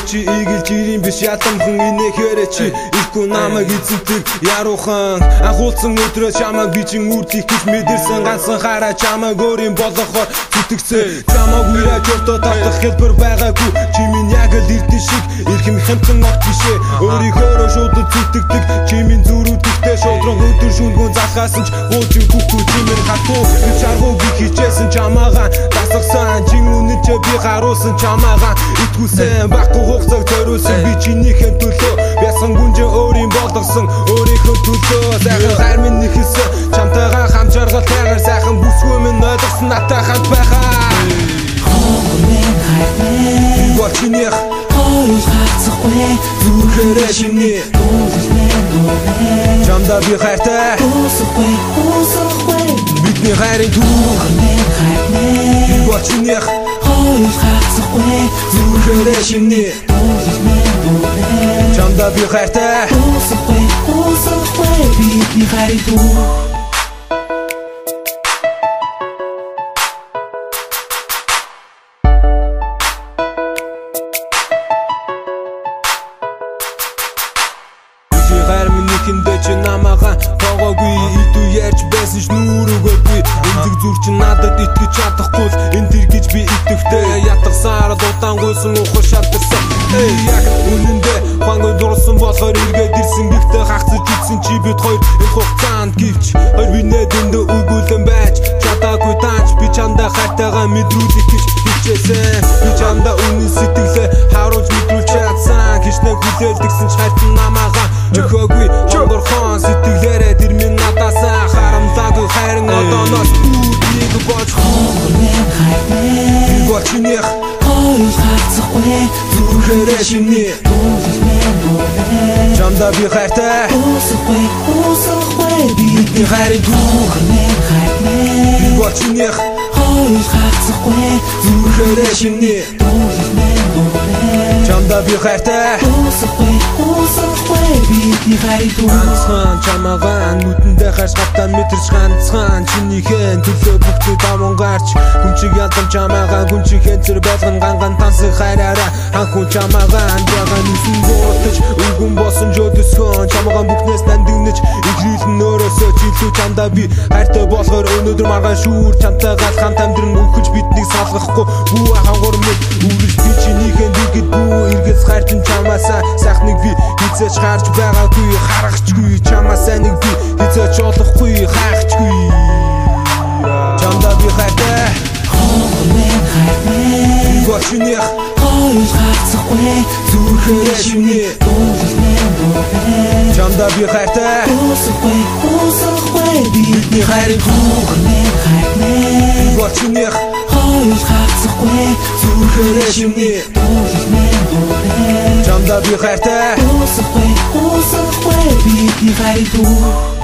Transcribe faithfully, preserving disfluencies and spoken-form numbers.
чи игэлж ирийн биш ятамхан инээ хэрэ чи ихгүй намайг эзэнтэг яруухан агуулсан өдрөө чамайг би чин үрдих гэж мэдэрсэн ганцхан хараа чамайг өөрийн болгохоор зүтгэсэн чамайг үрэж өртөө татах хэлбэр байгаагүй чи минь яг л эрдэн шиг ирхэм хэмтэн огт бишээ өөрийнхөө шууд зүтгэдэг чи минь зүрүүдтэй шудраг өдөр шүнгөн залхаасан ч бууж өгөхгүй чи минь хатуу чаргуу би хичээсэн чамаагаа дасгасан чин үнэн ч би харуулсан чамаагаа итгүүлсэн баггүй хугацааг зориулсан би чинийхэн төлөө бясан гүнжээ өөрийн болгосон өөрийнхөө төлөө сайхан хайр минь нэхсэн чамтайгаа хамт жаргалтайгаар сайхан бүсгүй минь ойлгосон надтай хамт байхаа би бол чинийх хоёр хацахгүй зүрхээрээ шимний чамдаа би хайртай дуусахгүй дуусахгүй бидний хайрын түүх би бол чинийх хоёр хацахгүй зүрхээрээ шимний чамдаа би хайртай дуусахгүй дуусахгүй бидний хайрын түүх хайр минийхэндээ чи намаагаа тоогоогүй идүү ярьж байсан ш нүүр өгөөгүй эндэг зүр чи надад итгэж чадахгүй энэ төр гэж би итгэвтэй ятгасаар удаан гуйсан ухар шалтарсан яг үнэндээ хангой дурсан болохоор эргээд ирсэн гэхдээ хагцж идсэн чи бид хоёр энэ хугацаанд гівч хоёр бинээ дэндээ өгүүлэн байж чадаагүй тааж би чамдаа хайтайгаа мэдрүүлэх гэж хичээсэн би чамдаа үнэн сэтгэлээ харуулж мэдрүүлж чадсан хичнээн хүлээлтгсэн ч хайртан намаагаа Чөхөөгүй онгорхон сэтгэлээрээ тэр минь надаасаа харамлаагүй хайрын одооноос үүнийг болж би бол чинийх хоёр хацахгүй зүрхээрээ шимний чамдаа би хайртай дуусахгүй дуусахгүй бидний хайрын түүх би бол чинийх хоёр хацахгүй зүрхээрээ шимний чамдаа би хайртай дуусахгүй дуусахгүй бидний хайрын түүх ганцхан чамаагаа нүдэндээ харж гатан мэдэрч ганцхан чинийхэн төлөө бүгд даван гарч гүмчиг ялдам чамаагаа гүмчихэн зэрэг болгон ганган тансыг хайраараа ханхун чамаагаа анжаагаа нүсэн буутаж өвгөн босон жодосхон чамаагаа бүхнээс нандинэж игрүүлэн өөрөөсөө чилүү чамдаа би хайртай болохоор өнөөдөр маргаан шүүр чамтайгаа хамт амьдран өгч биднийг салгахгүй бүү хангуур мэд үрж би чинийхэн дэгд бүү эргэс хайртан чамаасаа сайхныг би хизээч харж байгаагүй харахчгүй чамаасаа нэг би хизээч олохгүй хайхчгүй чамдаа би хайртай би бол чинийх хоёр хацахгүй зүрхээрээ шимний чамдаа би хайртай дуусахгүй дуусахгүй бидний хайрын түүх би бол чинийх хоёр хацахгүй зүрхээрээ шимний чамдаа би хайртай дуусахгүй дуусахгүй бидний хайрын түүх